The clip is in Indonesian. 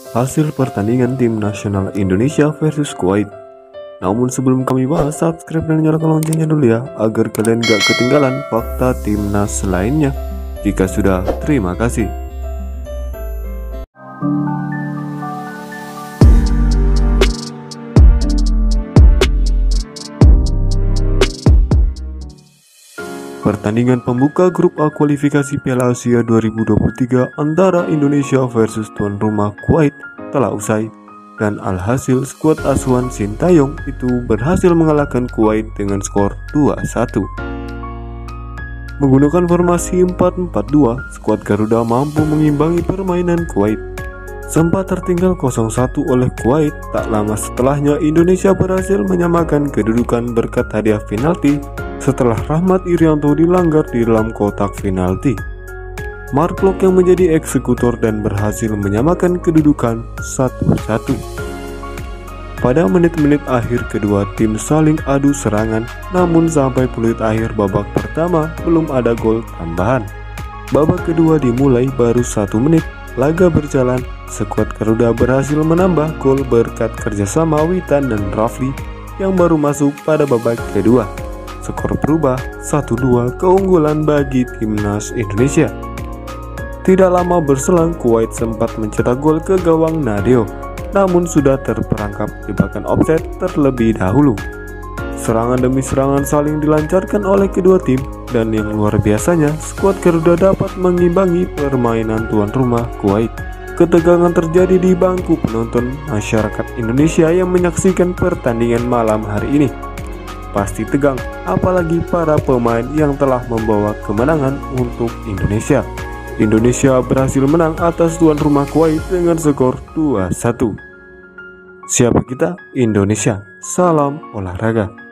hasil pertandingan tim nasional Indonesia versus Kuwait. Namun sebelum kami bahas, subscribe dan nyalakan loncengnya dulu ya, agar kalian gak ketinggalan fakta timnas lainnya. Jika sudah, terima kasih. Pertandingan pembuka grup A kualifikasi Piala Asia 2023 antara Indonesia versus tuan rumah Kuwait telah usai, dan alhasil skuad asuhan Sintayong itu berhasil mengalahkan Kuwait dengan skor 2-1. Menggunakan formasi 4-4-2, skuad Garuda mampu mengimbangi permainan Kuwait. Sempat tertinggal 0-1 oleh Kuwait, tak lama setelahnya Indonesia berhasil menyamakan kedudukan berkat hadiah penalti setelah Rahmat Irianto dilanggar di dalam kotak penalti. Mark Klok yang menjadi eksekutor dan berhasil menyamakan kedudukan 1-1. Pada menit-menit akhir kedua tim saling adu serangan, namun sampai peluit akhir babak pertama belum ada gol tambahan. Babak kedua dimulai baru 1 menit, laga berjalan, skuad Garuda berhasil menambah gol berkat kerjasama Witan dan Rafli yang baru masuk pada babak kedua. Skor berubah 1-2 keunggulan bagi timnas Indonesia. Tidak lama berselang, Kuwait sempat mencetak gol ke gawang Nadeo, namun sudah terperangkap jebakan offside terlebih dahulu. Serangan demi serangan saling dilancarkan oleh kedua tim, dan yang luar biasanya, skuad Garuda dapat mengimbangi permainan tuan rumah Kuwait. Ketegangan terjadi di bangku penonton masyarakat Indonesia yang menyaksikan pertandingan malam hari ini. Pasti tegang, apalagi para pemain yang telah membawa kemenangan untuk Indonesia. Indonesia berhasil menang atas tuan rumah Kuwait dengan skor 2-1. Siapa kita? Indonesia. Salam olahraga.